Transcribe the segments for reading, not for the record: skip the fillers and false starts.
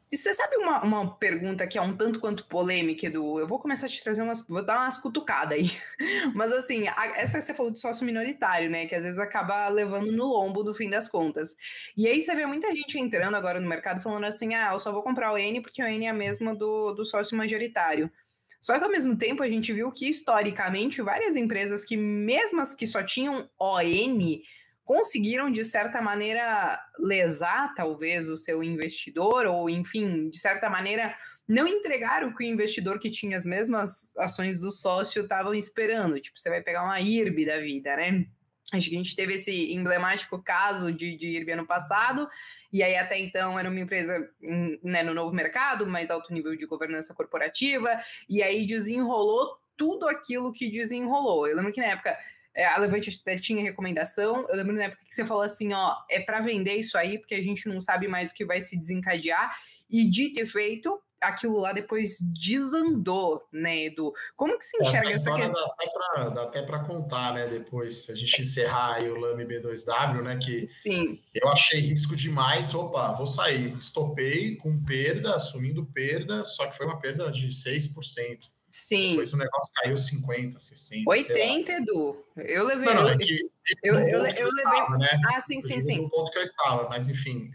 E você sabe uma pergunta que é um tanto quanto polêmica, Edu? Eu vou começar a te trazer vou dar umas cutucadas aí. Mas assim, essa que você falou de sócio minoritário, né? Que às vezes acaba levando no lombo no fim das contas. E aí você vê muita gente entrando agora no mercado falando assim: ah, eu só vou comprar o N porque o N é a mesma do sócio majoritário. Só que ao mesmo tempo a gente viu que historicamente várias empresas que, mesmo as que só tinham ON, conseguiram, de certa maneira, lesar, talvez, o seu investidor, ou, enfim, de certa maneira, não entregar o que o investidor que tinha as mesmas ações do sócio estavam esperando. Tipo, você vai pegar uma IRB da vida, né? Acho que a gente teve esse emblemático caso de IRB ano passado, e aí até então era uma empresa, né, no novo mercado, mais alto nível de governança corporativa, e aí desenrolou tudo aquilo que desenrolou. Eu lembro que na época a Levante até tinha recomendação. Eu lembro na época que você falou assim, ó, é para vender isso aí, porque a gente não sabe mais o que vai se desencadear. E dito e feito, aquilo lá depois desandou, né, Edu? Como que se enxerga essa questão? Dá até para contar, né, depois, se a gente encerrar aí o Lame B2W, né, que Sim. eu achei risco demais, opa, vou sair. Estopei com perda, assumindo perda, só que foi uma perda de 6%. Sim. Depois o negócio caiu 50, 60, 80, Edu. Eu levei. Não, é que eu levei. Estava, né? Ah, sim. No ponto que eu estava, mas enfim,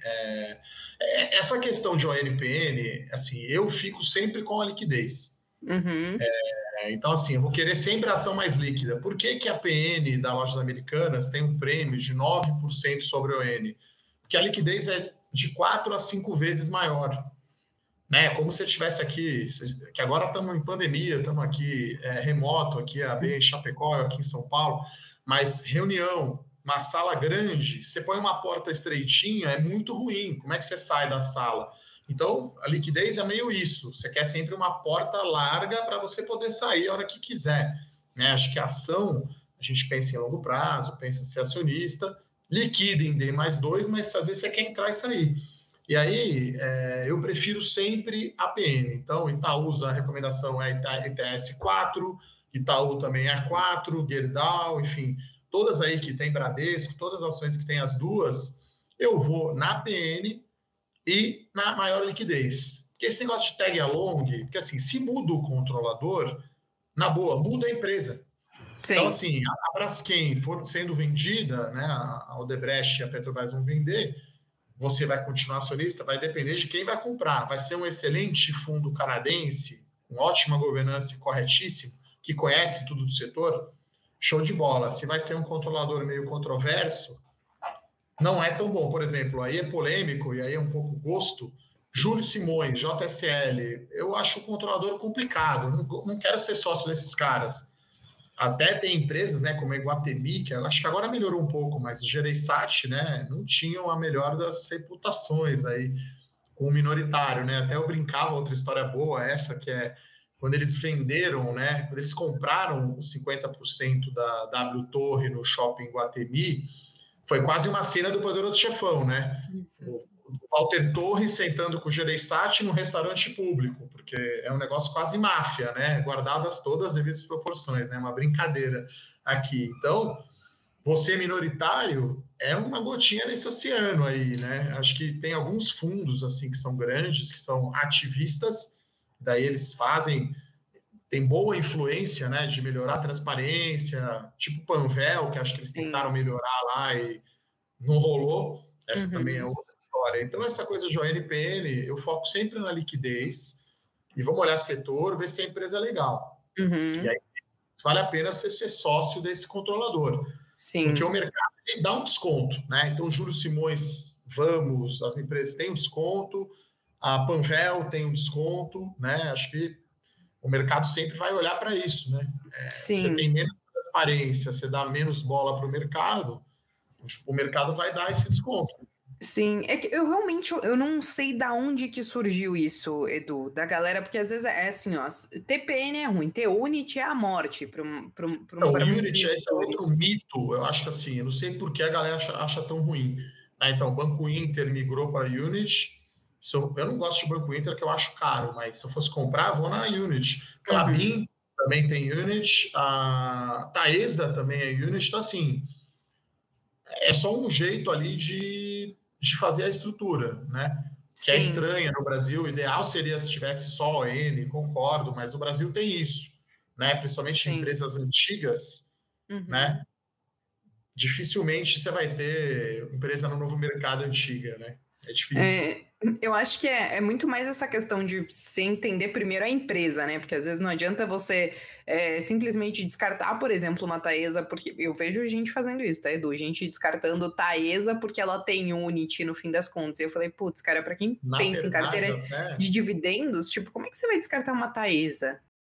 essa questão de ONPN, assim, eu fico sempre com a liquidez. Uhum. Então, assim, eu vou querer sempre a ação mais líquida. Por que a PN da Lojas Americanas tem um prêmio de 9% sobre o ON? Porque a liquidez é de 4 a 5 vezes maior. Né? Como se estivesse aqui, que agora estamos em pandemia, estamos aqui remoto, aqui em Chapecó, aqui em São Paulo, mas reunião, uma sala grande, você põe uma porta estreitinha, é muito ruim. Como é que você sai da sala? Então, a liquidez é meio isso. Você quer sempre uma porta larga para você poder sair a hora que quiser. Né? Acho que a ação, a gente pensa em longo prazo, pensa em ser acionista, liquida em D+2, mas às vezes você quer entrar e sair. E aí, eu prefiro sempre a PN. Então, Itaúsa, a recomendação é ITS 4, Itaú também é 4, Gerdau, enfim, todas aí que tem Bradesco, todas as ações que tem as duas, eu vou na PN e na maior liquidez. Porque esse negócio de tag along, porque assim, se muda o controlador, na boa, muda a empresa. Sim. Então, assim, a Braskem for sendo vendida, né, a Odebrecht e a Petrobras vão vender, você vai continuar acionista, vai depender de quem vai comprar. Vai ser um excelente fundo canadense, com ótima governança e corretíssimo, que conhece tudo do setor, show de bola. Se vai ser um controlador meio controverso, não é tão bom. Por exemplo, aí é polêmico e aí é um pouco gosto. Júlio Simões, JSL, eu acho o controlador complicado. Não quero ser sócio desses caras. Até tem empresas, né, como a Iguatemi, que eu acho que agora melhorou um pouco, mas o Gereissati, né, não tinham a melhor das reputações aí com o minoritário, né? Até eu brincava, outra história boa, essa que é quando eles venderam, né, quando eles compraram os 50% da W Torre no shopping Iguatemi, foi quase uma cena do Poderoso Chefão, né? O Walter Torres sentando com o Gereissati num restaurante público, porque é um negócio quase máfia, né? Guardadas todas as devidas proporções, né? Uma brincadeira aqui. Então, você minoritário é uma gotinha nesse oceano aí, né? Acho que tem alguns fundos, assim, que são grandes, que são ativistas, daí eles tem boa influência, né, de melhorar a transparência, tipo Panvel, que acho que eles tentaram melhorar lá e não rolou. Essa também é outra história. Então, essa coisa de ONPN, eu foco sempre na liquidez e vamos olhar setor, ver se a empresa é legal. E aí, vale a pena você ser sócio desse controlador. Sim. Porque o mercado dá um desconto, né? Então, Júlio Simões, Vamos, as empresas têm um desconto, a Panvel tem um desconto, né? Acho que o mercado sempre vai olhar para isso, né? Você tem menos transparência, você dá menos bola para o mercado vai dar esse desconto. Sim, é que eu realmente eu não sei da onde que surgiu isso, Edu, da galera, porque às vezes é assim, ó, TPN é ruim, T-Unit é a morte para o Unity, esse é outro mito, eu acho que assim, eu não sei por que a galera acha tão ruim. Então, o Banco Inter migrou para a Unity, eu não gosto de Banco Inter, que eu acho caro, mas se eu fosse comprar, vou na Unity. Klabin também tem Unity, a Taesa também é Unity, então assim, é só um jeito ali de fazer a estrutura, né? que é Sim, estranha no Brasil. O ideal seria se tivesse só ON, concordo, mas no Brasil tem isso, né? Principalmente em sim. empresas antigas, Uhum. né? Dificilmente você vai ter empresa no novo mercado antiga, né? É difícil. É, eu acho que é muito mais essa questão de você entender primeiro a empresa, né? Porque às vezes não adianta você simplesmente descartar, por exemplo, uma Taesa, porque eu vejo gente fazendo isso, tá, Edu? Gente descartando Taesa porque ela tem Unity no fim das contas. E eu falei, putz, cara, pra quem Na pensa em verdade, carteira até de dividendos, tipo, como é que você vai descartar uma Taesa?